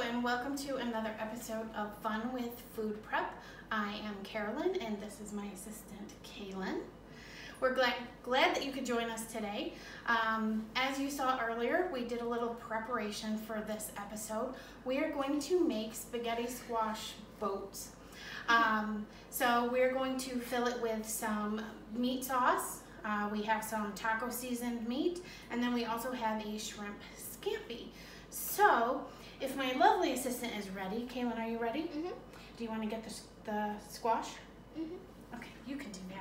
and welcome to another episode of Fun with Food Prep. I am Carolyn and this is my assistant Kaylin. We're glad that you could join us today. As you saw earlier, we did a little preparation for this episode. We are going to make spaghetti squash boats. So we're going to fill it with some meat sauce. We have some taco seasoned meat, and then we also have a shrimp scampi. So, if my lovely assistant is ready, Kaylin, are you ready? Mm-hmm. Do you want to get the squash? Mm-hmm. Okay, you can do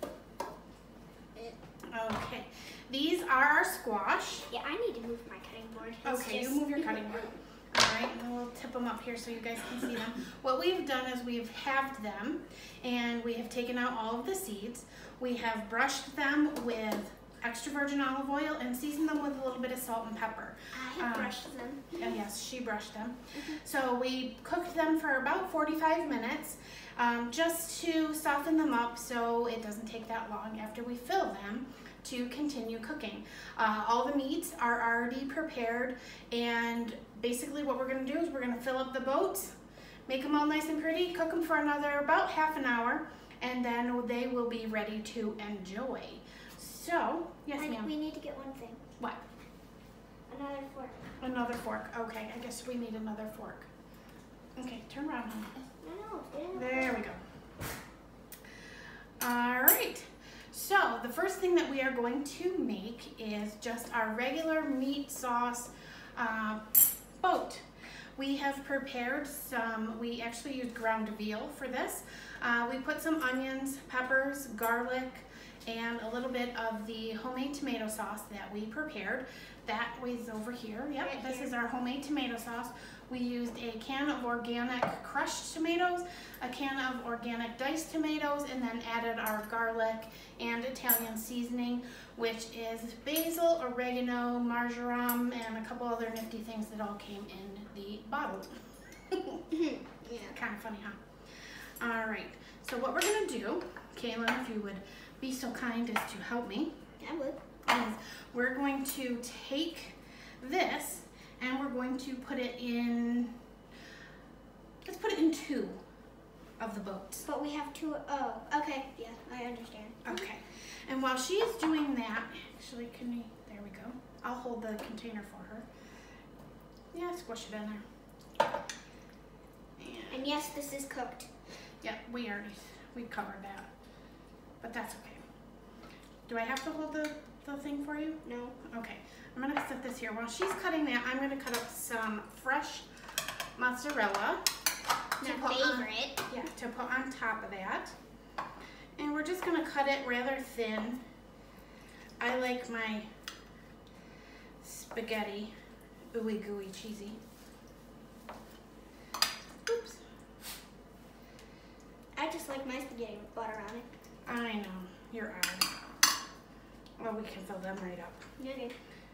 that. Okay, these are our squash. Yeah, I need to move my cutting board. Okay, you move your cutting board. All right, and we'll tip them up here so you guys can see them. What we've done is we've halved them, and we have taken out all of the seeds. We have brushed them with extra virgin olive oil and seasoned them with a little bit of salt and pepper. I have brushed them. Yes, she brushed them. So we cooked them for about 45 minutes just to soften them up so it doesn't take that long after we fill them to continue cooking. All the meats are already prepared, and basically what we're going to do is we're going to fill up the boats, make them all nice and pretty, cook them for another about half an hour, and then they will be ready to enjoy. So, yes, ma'am. We need to get one thing. What? Another fork. Another fork. Okay, I guess we need another fork. Okay, turn around, honey. No. There we go. All right. So, the first thing that we are going to make is just our regular meat sauce boat. We have prepared some, we actually used ground veal for this. We put some onions, peppers, garlic, and a little bit of the homemade tomato sauce that we prepared. That was over here. Yep, right, this is our homemade tomato sauce. We used a can of organic crushed tomatoes, a can of organic diced tomatoes, and then added our garlic and Italian seasoning, which is basil, oregano, marjoram, and a couple other nifty things that all came in the bottle. Yeah. Kind of funny, huh? All right, so what we're gonna do, Kaylin, if you would be so kind as to help me. I would. Is we're going to take this and we're going to put it in, let's put it in 2 of the boats. But we have 2, oh, okay, yeah, I understand. Okay, and while she is doing that, actually, there we go. I'll hold the container for her. Yeah, squish it in there. And yes, this is cooked. Yep, we covered that. But that's okay. Do I have to hold the thing for you? No. Okay. I'm going to set this here. While she's cutting that, I'm going to cut up some fresh mozzarella. My favorite. To put on top of that. And we're just going to cut it rather thin. I like my spaghetti ooey gooey cheesy. Oops. I just like my spaghetti with butter on it. I know, you're odd. Well, we can fill them right up. Okay.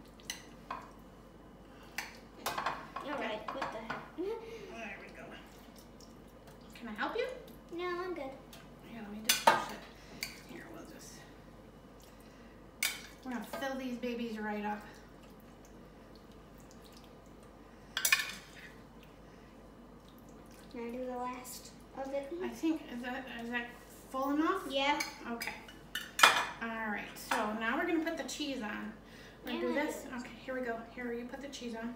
Alright, what the heck? There we go. Can I help you? No, I'm good. Here, let me just push it. Here, we're gonna fill these babies right up. Can I do the last of it? I think, is that full enough? Yeah. Okay. All right, so now we're gonna put the cheese on. We're gonna do this. Okay, here we go. Here, you put the cheese on.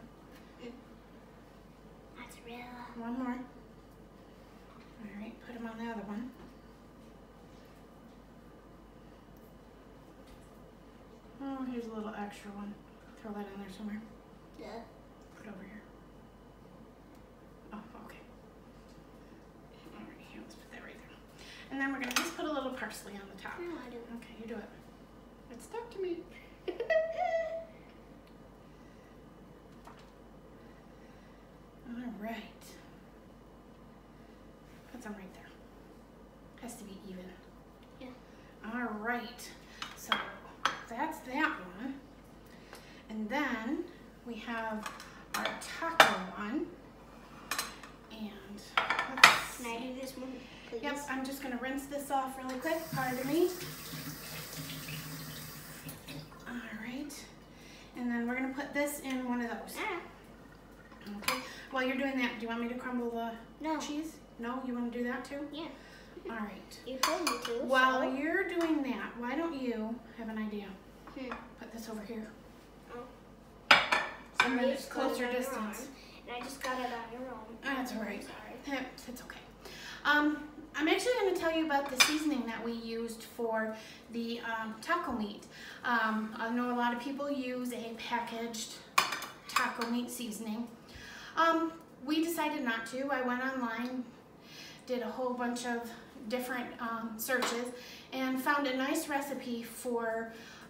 Mozzarella. One more. All right, put them on the other one. Oh, here's a little extra one. Throw that in there somewhere. Yeah. Put it over here. Oh, okay. All right, here, let's put that right there. And then we're gonna just put a little parsley on the top. No, I do. Okay, you do it. It stuck to me. All right. Put some right there. Has to be even. Yeah. All right. So that's that one. And then we have our taco one. And let's Can I do this one, please? Yep, I'm just gonna rinse this off really quick. Pardon me. All right. And then we're gonna put this in one of those. Ah. Okay. While you're doing that, do you want me to crumble the cheese? No, you want to do that too? Yeah. All right. You told me to. While you're doing that, why don't you have an idea? Put this over here. Oh. And then it's closer distance. And I just got it on your own. That's all right. Sorry. It's okay. I'm actually going to tell you about the seasoning that we used for the taco meat. I know a lot of people use a packaged taco meat seasoning. We decided not to. I went online, did a whole bunch of different searches, and found a nice recipe for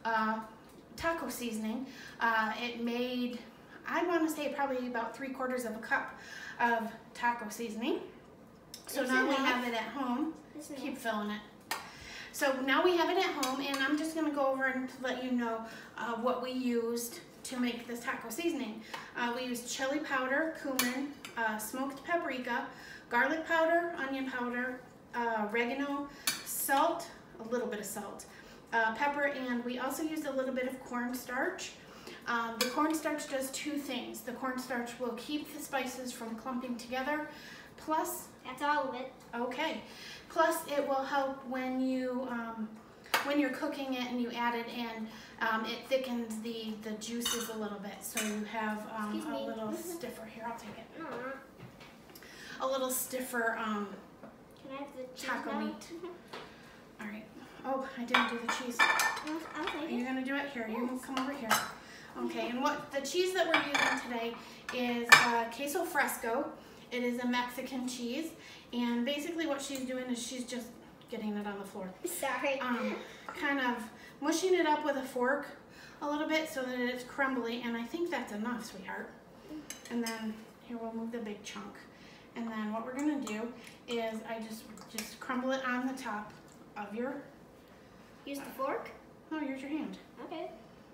taco seasoning. It made, I want to say, probably about 3/4 of a cup of taco seasoning. So now we have it at home. Keep filling it. So now we have it at home, and I'm just going to go over and let you know what we used to make this taco seasoning. We used chili powder, cumin, smoked paprika, garlic powder, onion powder, oregano, salt, a little bit of salt, pepper, and we also used a little bit of cornstarch. The cornstarch does two things. The cornstarch will keep the spices from clumping together, plus... That's all of it. Okay. Plus, it will help when you're cooking it and you add it in. It thickens the juices a little bit, so you have a little stiffer. Here, I'll take it. A little stiffer Can I have the cheese taco now? meat. All right. Oh, I didn't do the cheese. I'll Are you gonna do it? Here, you come over here. Okay. And what the cheese that we're using today is queso fresco. It is a Mexican cheese, and basically what she's doing is she's just getting it on the floor. Sorry. Kind of mushing it up with a fork a little bit so that it's crumbly, and I think that's enough, sweetheart. And then here, we'll move the big chunk. And then what we're gonna do is I just crumble it on the top of your... Use the fork? No, use your hand. Okay.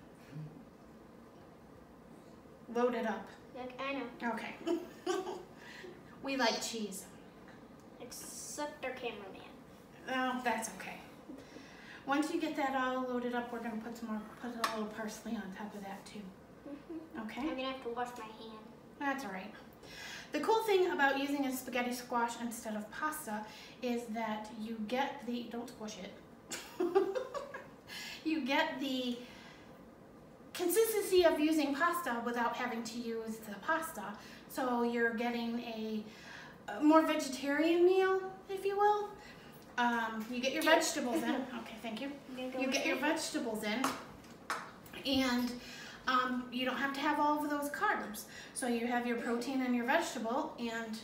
Load it up. Like, I know. Okay. We like cheese. Except our cameraman. Oh, that's okay. Once you get that all loaded up, we're gonna put a little parsley on top of that too. Okay? I'm gonna have to wash my hand. That's all right. The cool thing about using a spaghetti squash instead of pasta is that you get the, don't squish it, you get the consistency of using pasta without having to use the pasta. So you're getting a more vegetarian meal, if you will. You get your vegetables in. Okay, thank you. You get your vegetables in, and you don't have to have all of those carbs. So you have your protein and your vegetable, and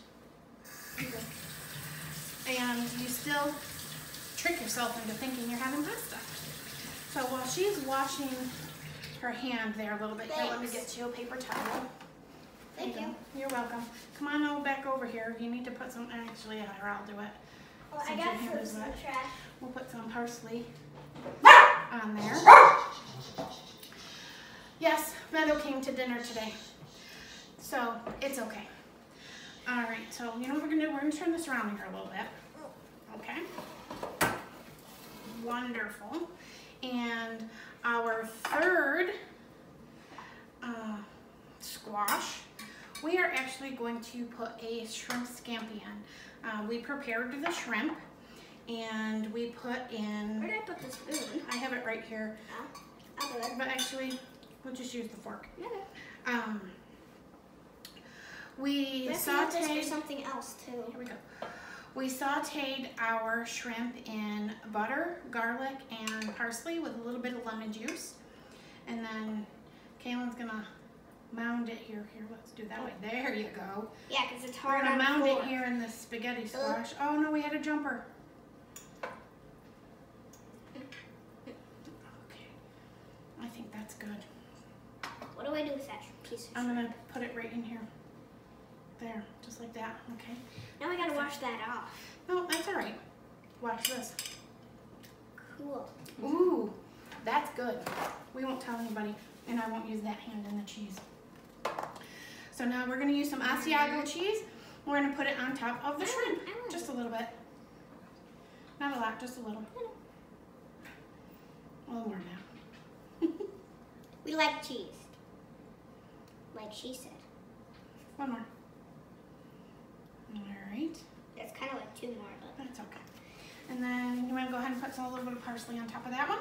you still trick yourself into thinking you're having pasta. So while she's washing her hand there a little bit, here, let me get you a paper towel. Thank you. You're welcome. Come on back over here. You need to put some, actually, I'll do it. Well, I got some trash. We'll put some parsley on there. Yes, Meadow came to dinner today, so it's okay. All right, so you know what we're gonna do? We're gonna turn this around here a little bit. Okay. Wonderful. And our third squash, we are actually going to put a shrimp scampi in. We prepared the shrimp, and we put in... Where did I put the spoon? I have it right here. I'll do it. But actually, we'll just use the fork. Okay. We Let's sauteed... use this for something else, too. Here we go. We sauteed our shrimp in butter, garlic, and parsley with a little bit of lemon juice. And then Kaylin's gonna mound it here. Here, let's do that way. There you go. Yeah, because it's We're hard gonna on the mound floor. it here in the spaghetti squash. Oh no, we had a jumper. Okay, I think that's good. What do I do with that piece of I'm shrimp? gonna put it right in here. There, just like that, okay? Now I gotta wash that off. No, that's all right. Watch this. Cool. Ooh, that's good. We won't tell anybody, and I won't use that hand in the cheese. So now we're gonna use some Asiago cheese. We're gonna put it on top of the shrimp, just a little bit. Not a lot, just a little. A little more now. We like cheese. Like she said. One more. gonna put a little bit of parsley on top of that one.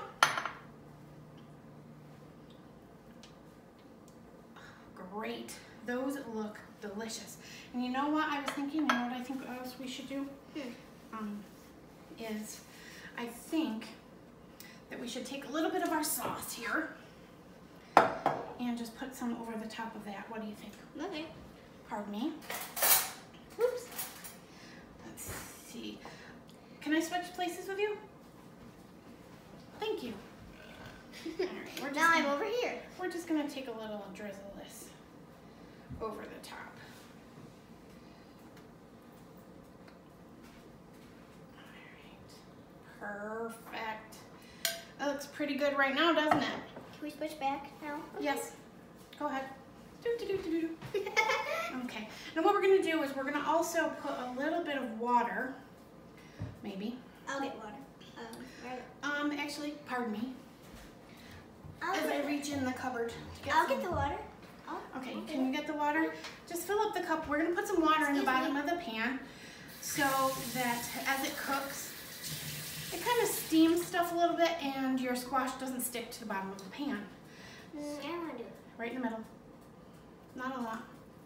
Great, those look delicious. And you know what I was thinking, you know what I think else we should do? Is I think that we should take a little bit of our sauce here and just put some over the top of that. What do you think? Okay. Pardon me. Oops. Let's see. Can I switch places with you? Thank you. All right, Now I'm over here. We're just gonna take a little and drizzle this over the top. All right. Perfect. That looks pretty good right now, doesn't it? Can we switch back now? Yes. Go ahead. Okay. Now what we're going to do is we're going to also put a little bit of water, maybe. I'll get water. Actually, pardon me. As I reach in the cupboard to get I'll get the water. Okay, can you get the water? Just fill up the cup. We're going to put some water in the bottom of the pan so that as it cooks, it kind of steams stuff a little bit and your squash doesn't stick to the bottom of the pan. I don't want to do it. Right in the middle. Not a lot.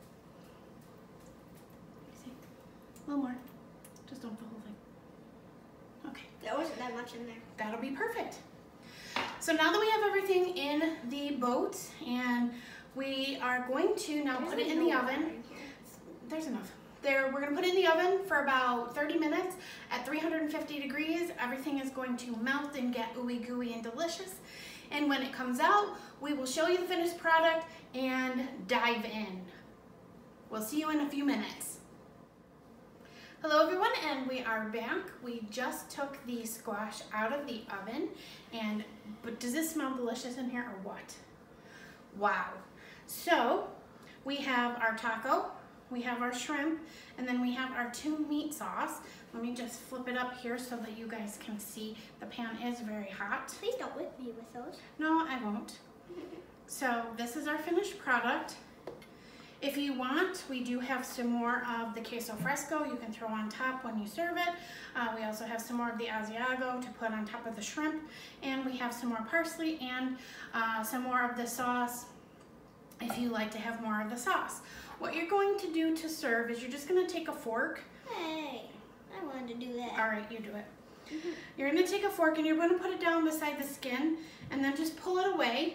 See? A little more. Just don't the whole thing. Okay. There wasn't that much in there. That'll be perfect. So now that we have everything in the boat and we are going to now put it in the oven. There's enough. We're going to put it in the oven for about 30 minutes at 350 degrees. Everything is going to melt and get ooey gooey and delicious. And when it comes out, we will show you the finished product and dive in. We'll see you in a few minutes. Hello everyone, and we are back. We just took the squash out of the oven, but does this smell delicious in here or what? Wow. So we have our taco, we have our shrimp, and then we have our 2 meat sauce. Let me just flip it up here so that you guys can see. The pan is very hot. Please don't whip me with those. No, I won't. So this is our finished product. If you want, we do have some more of the queso fresco you can throw on top when you serve it. We also have some more of the Asiago to put on top of the shrimp. And we have some more parsley and some more of the sauce if you like to have more of the sauce. What you're going to do to serve is you're just going to take a fork. Hey, I wanted to do that. All right, you do it. You're going to take a fork and you're going to put it down beside the skin and then just pull it away.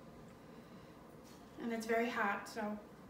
And it's very hot, so.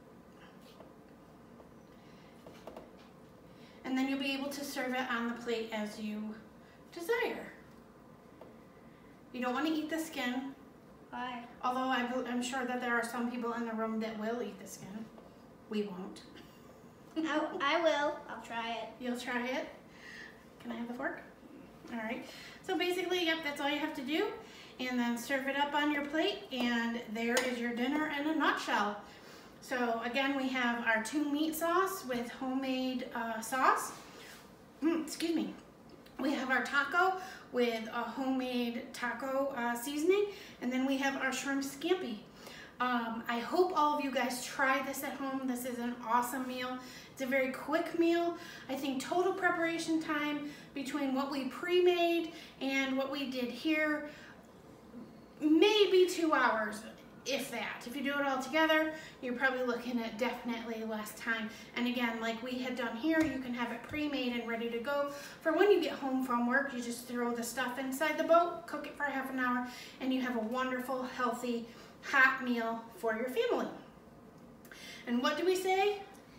And then you'll be able to serve it on the plate as you desire. You don't want to eat the skin. Why? Although I'm sure that there are some people in the room that will eat the skin. We won't. I will. I'll try it. You'll try it? Can I have the fork? All right. So basically, yep, that's all you have to do. And then serve it up on your plate, and there is your dinner in a nutshell. So again, we have our 2 meat sauce with homemade sauce. Excuse me. We have our taco with a homemade taco seasoning, and then we have our shrimp scampi. I hope all of you guys try this at home. This is an awesome meal. It's a very quick meal. I think total preparation time between what we pre-made and what we did here, maybe 2 hours, if that. If you do it all together, you're probably looking at definitely less time. And again, like we had done here, you can have it pre-made and ready to go. For when you get home from work, you just throw the stuff inside the boat, cook it for half an hour, and you have a wonderful, healthy, hot meal for your family. And what do we say?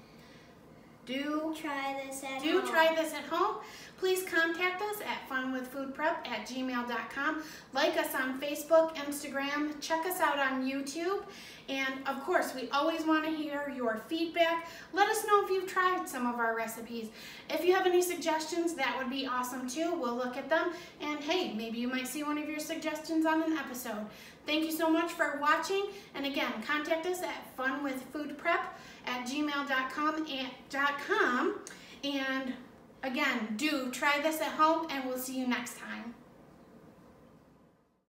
Do try this at home. Please contact us at funwithfoodprep@gmail.com. Like us on Facebook, Instagram. Check us out on YouTube. And of course, we always want to hear your feedback. Let us know if you've tried some of our recipes. If you have any suggestions, that would be awesome too. We'll look at them. And hey, maybe you might see one of your suggestions on an episode. Thank you so much for watching. And again, contact us at funwithfoodprep@gmail.com. And again, do try this at home, and we'll see you next time.